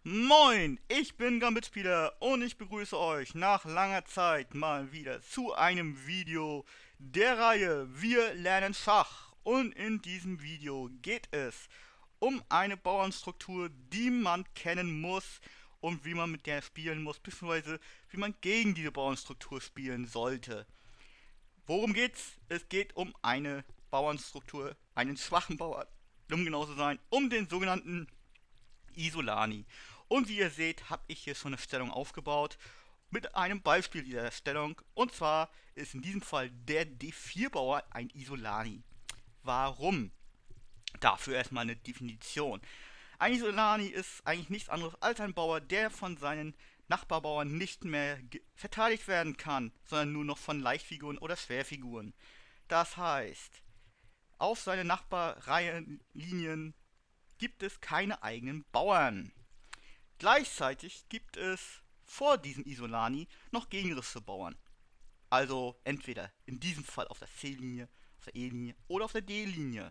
Moin, ich bin Gambit-Spieler und ich begrüße euch nach langer Zeit mal wieder zu einem Video der Reihe Wir lernen Schach. Und in diesem Video geht es um eine Bauernstruktur, die man kennen muss und wie man mit der spielen muss, beziehungsweise wie man gegen diese Bauernstruktur spielen sollte. Worum geht's? Es geht um eine Bauernstruktur, einen schwachen Bauern, um genau zu sein, um den sogenannten Isolani. Und wie ihr seht, habe ich hier schon eine Stellung aufgebaut mit einem Beispiel dieser Stellung. Und zwar ist in diesem Fall der D4-Bauer ein Isolani. Warum? Dafür erstmal eine Definition. Ein Isolani ist eigentlich nichts anderes als ein Bauer, der von seinen Nachbarbauern nicht mehr verteidigt werden kann, sondern nur noch von Leichtfiguren oder Schwerfiguren. Das heißt, auf seine Nachbarreihenlinien gibt es keine eigenen Bauern. Gleichzeitig gibt es vor diesem Isolani noch gegnerische Bauern. Also entweder in diesem Fall auf der C-Linie, auf der E-Linie oder auf der D-Linie.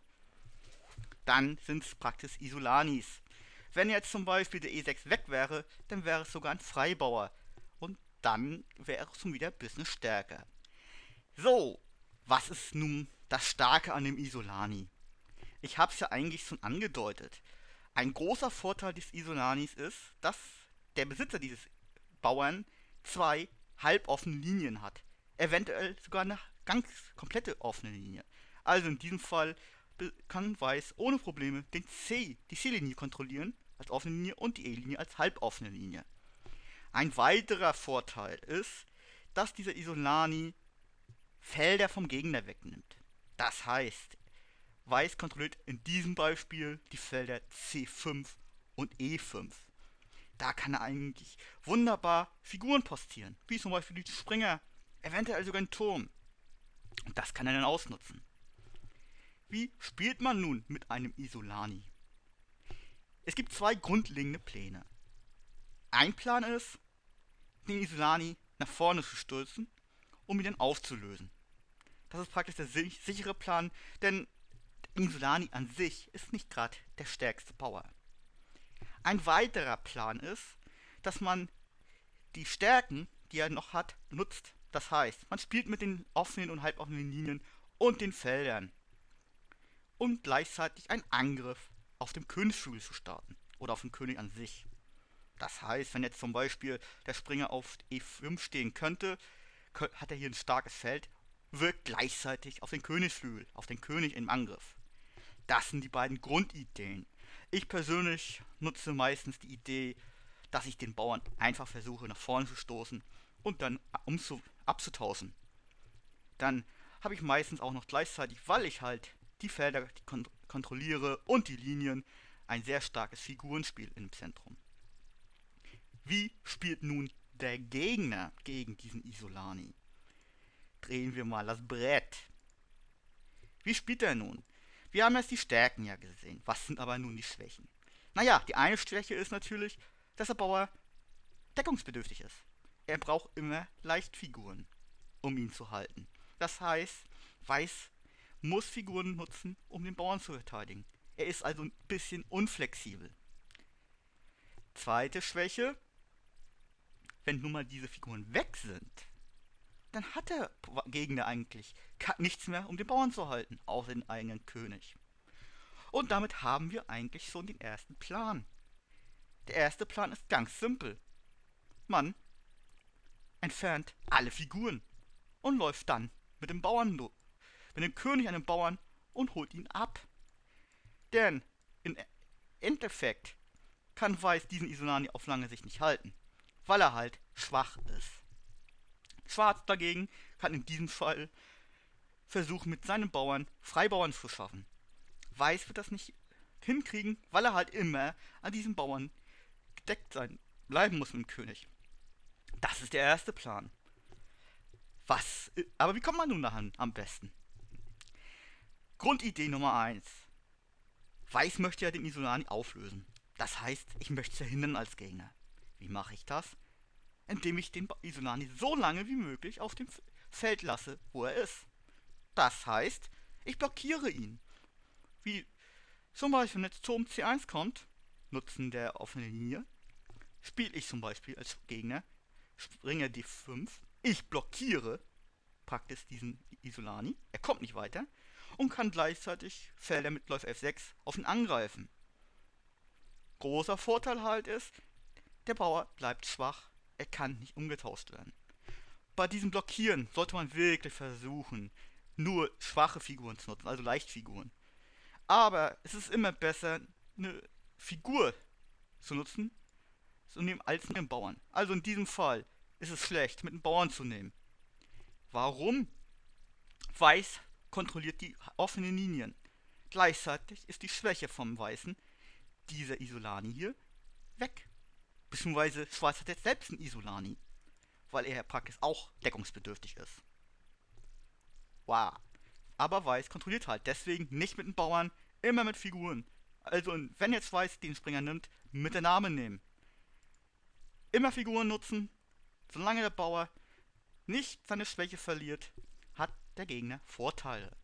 Dann sind es praktisch Isolanis. Wenn jetzt zum Beispiel der E6 weg wäre, dann wäre es sogar ein Freibauer. Und dann wäre es schon wieder ein bisschen stärker. So, was ist nun das Starke an dem Isolani? Ich habe es ja eigentlich schon angedeutet. Ein großer Vorteil des Isolanis ist, dass der Besitzer dieses Bauern zwei halboffene Linien hat. Eventuell sogar eine ganz komplette offene Linie. Also in diesem Fall kann Weiß ohne Probleme die C-Linie kontrollieren als offene Linie und die E-Linie als halboffene Linie. Ein weiterer Vorteil ist, dass dieser Isolani Felder vom Gegner wegnimmt. Das heißt, Weiß kontrolliert in diesem Beispiel die Felder C5 und E5. Da kann er eigentlich wunderbar Figuren postieren, wie zum Beispiel die Springer, eventuell sogar einen Turm. Und das kann er dann ausnutzen. Wie spielt man nun mit einem Isolani? Es gibt zwei grundlegende Pläne. Ein Plan ist, den Isolani nach vorne zu stürzen, um ihn dann aufzulösen. Das ist praktisch der sichere Plan, denn Insulani an sich ist nicht gerade der stärkste Bauer. Ein weiterer Plan ist, dass man die Stärken, die er noch hat, nutzt. Das heißt, man spielt mit den offenen und halboffenen Linien und den Feldern, um gleichzeitig einen Angriff auf dem Königsflügel zu starten oder auf den König an sich. Das heißt, wenn jetzt zum Beispiel der Springer auf E5 stehen könnte, hat er hier ein starkes Feld, wirkt gleichzeitig auf den Königsflügel, auf den König im Angriff. Das sind die beiden Grundideen. Ich persönlich nutze meistens die Idee, dass ich den Bauern einfach versuche nach vorne zu stoßen und dann abzutauschen. Dann habe ich meistens auch noch gleichzeitig, weil ich halt die Felder kontrolliere und die Linien, ein sehr starkes Figurenspiel im Zentrum. Wie spielt nun der Gegner gegen diesen Isolani? Drehen wir mal das Brett. Wie spielt er nun? Wir haben jetzt die Stärken ja gesehen. Was sind aber nun die Schwächen? Naja, die eine Schwäche ist natürlich, dass der Bauer deckungsbedürftig ist. Er braucht immer Leichtfiguren, um ihn zu halten. Das heißt, Weiß muss Figuren nutzen, um den Bauern zu verteidigen. Er ist also ein bisschen unflexibel. Zweite Schwäche, wenn nun mal diese Figuren weg sind, dann hat der Gegner eigentlich nichts mehr, um den Bauern zu halten, außer den eigenen König. Und damit haben wir eigentlich schon den ersten Plan. Der erste Plan ist ganz simpel. Man entfernt alle Figuren und läuft dann mit dem Bauern mit dem König an den Bauern und holt ihn ab. Denn im Endeffekt kann Weiß diesen Isolani auf lange Sicht nicht halten, weil er halt schwach ist. Schwarz dagegen kann in diesem Fall versuchen, mit seinen Bauern Freibauern zu schaffen. Weiß wird das nicht hinkriegen, weil er halt immer an diesen Bauern gedeckt sein bleiben muss mit dem König. Das ist der erste Plan. Aber wie kommt man nun daran am besten? Grundidee Nummer eins: Weiß möchte ja den Isolani auflösen. Das heißt, ich möchte es verhindern als Gegner. Wie mache ich das? Indem ich den Isolani so lange wie möglich auf dem Feld lasse, wo er ist. Das heißt, ich blockiere ihn. Wie zum Beispiel, wenn jetzt Turm C1 kommt, Nutzen der offenen Linie, spiele ich zum Beispiel als Gegner Springer D5, ich blockiere praktisch diesen Isolani, er kommt nicht weiter und kann gleichzeitig Felder mit Läufer F6 auf ihn angreifen. Großer Vorteil halt ist, der Bauer bleibt schwach, er kann nicht umgetauscht werden. Bei diesem Blockieren sollte man wirklich versuchen, nur schwache Figuren zu nutzen, also Leichtfiguren. Aber es ist immer besser, eine Figur zu nutzen, als einen Bauern. Also in diesem Fall ist es schlecht, mit einem Bauern zu nehmen. Warum? Weiß kontrolliert die offenen Linien. Gleichzeitig ist die Schwäche vom Weißen, dieser Isolani hier, weg. Beziehungsweise Schwarz hat jetzt selbst einen Isolani, weil er praktisch auch deckungsbedürftig ist. Wow. Aber Weiß kontrolliert halt, deswegen nicht mit den Bauern, immer mit Figuren. Also wenn jetzt Weiß den Springer nimmt, mit der Name nehmen. Immer Figuren nutzen, solange der Bauer nicht seine Schwäche verliert, hat der Gegner Vorteile.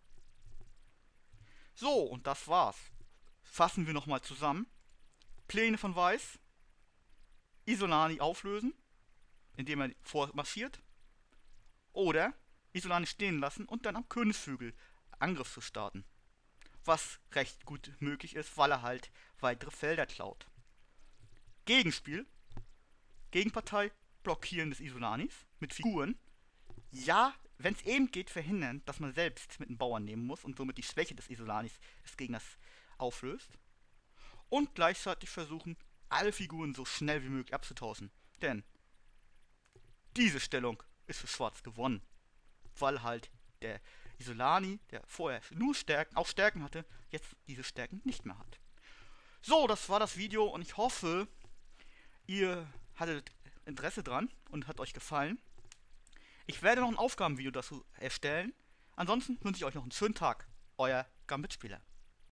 So, und das war's. Fassen wir nochmal zusammen. Pläne von Weiß. Isolani auflösen, indem er vormarschiert. Oder Isolani stehen lassen und dann am Königsflügel Angriff zu starten. Was recht gut möglich ist, weil er halt weitere Felder klaut. Gegenspiel. Gegenpartei, Blockieren des Isolanis mit Figuren. Ja, wenn es eben geht, verhindern, dass man selbst mit einem Bauern nehmen muss und somit die Schwäche des Isolanis des Gegners auflöst. Und gleichzeitig versuchen, alle Figuren so schnell wie möglich abzutauschen. Denn diese Stellung ist für Schwarz gewonnen. Weil halt der Isolani, der vorher nur Stärken hatte, jetzt diese Stärken nicht mehr hat. So, das war das Video und ich hoffe, ihr hattet Interesse dran und hat euch gefallen. Ich werde noch ein Aufgabenvideo dazu erstellen. Ansonsten wünsche ich euch noch einen schönen Tag. Euer Gambit-Spieler.